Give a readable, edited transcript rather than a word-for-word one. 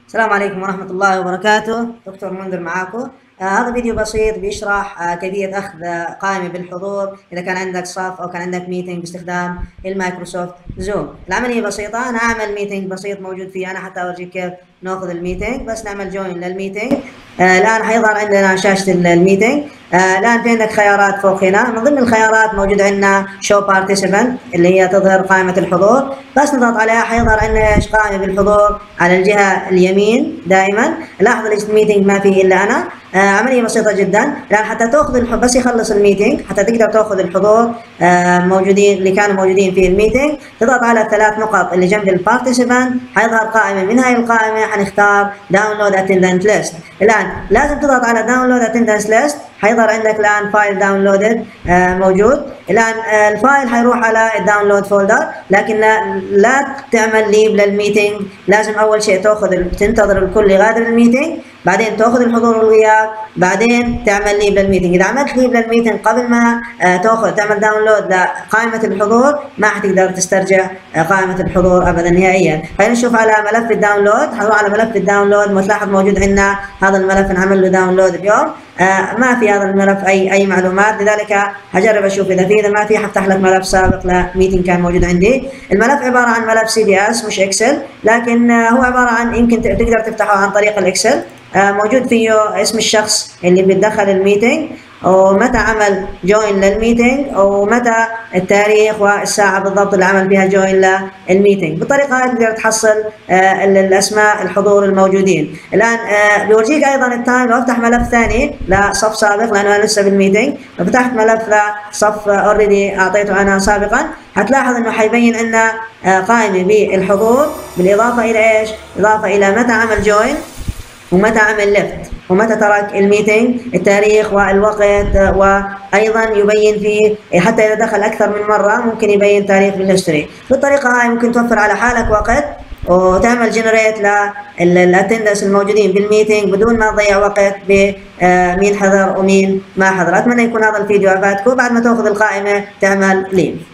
السلام عليكم ورحمة الله وبركاته. دكتور منذر معاكم. هذا فيديو بسيط بيشرح كيفية أخذ قائمة بالحضور إذا كان عندك صف أو كان عندك ميتنج باستخدام المايكروسوفت زوم. العملية بسيطة، أنا أعمل ميتنج بسيط موجود فيه أنا حتى أورجيك كيف ناخذ الميتنج. بس نعمل جوين للميتنج. الآن حيظهر عندنا شاشة الميتنج. الآن في عندك خيارات فوق هنا، من ضمن الخيارات موجود عندنا شو بارتيسيبنت اللي هي تظهر قائمة الحضور. بس نضغط عليها حيظهر عندنا ايش؟ قائمة بالحضور على الجهة اليمين دائما. لاحظ الميتنج ما فيه إلا أنا. عملية بسيطة جدا. الآن حتى تأخذ بس يخلص الميتنج حتى تقدر تأخذ الحضور موجودين اللي كانوا موجودين في الميتنج، تضغط على الثلاث نقط اللي جنب البارتيسيبنت، حيظهر قائمة. من هاي القائمة حنختار داونلود اتندنت ليست. الآن لازم تضغط على داونلود اتندنس ليست، حيظهر عندك الآن فايل داونلودد موجود. الآن الفايل حيروح على الداونلود فولدر، لكن لا تعمل ليب للميتنج. لازم أول شيء تنتظر الكل يغادر الميتنج، بعدين تأخذ الحضور والغياب، بعدين تعمل ليب للميتنج. إذا عملت ليب للميتنج قبل ما تعمل داونلود لقائمة الحضور، ما حتقدر تسترجع قائمة الحضور أبدا نهائيا. خلينا نشوف على ملف الداونلود. حنروح على ملف الداونلود، متلاحظ موجود عندنا هذا الملف نعمل له داونلود اليوم. ما في هذا الملف أي معلومات، لذلك هجرب أشوف إذا في. إذا ما في حفتح لك ملف سابق لميتنج كان موجود عندي. الملف عبارة عن ملف CBS مش إكسل، لكن هو عبارة عن يمكن تقدر تفتحه عن طريق الإكسل. موجود فيه اسم الشخص اللي بيتدخل الميتنج، ومتى عمل جوين للميتنج، ومتى التاريخ والساعة بالضبط اللي عمل فيها جوين للميتنج. بالطريقة هذه تقدر تحصل الأسماء الحضور الموجودين. الآن بيورجيك أيضا التايم. لو أفتح ملف ثاني لصف سابق، لأنه أنا لسه بالميتنج، لو فتحت ملف لصف أوريدي أعطيته أنا سابقا، هتلاحظ إنه حيبين لنا قائمة بالحضور، بالإضافة إلى إيش؟ إضافة إلى متى عمل جوين، ومتى عمل ليفت، ومتى ترك الميتنج، التاريخ والوقت، وأيضا يبين فيه حتى إذا دخل أكثر من مرة ممكن يبين تاريخ بالهيستوري. بالطريقة هاي ممكن توفر على حالك وقت، وتعمل جنريت للاتندنس الموجودين بالميتنج بدون ما تضيع وقت بمين حضر ومين ما حضر. أتمنى يكون هذا الفيديو أفادكم. بعد ما تأخذ القائمة تعمل ليف.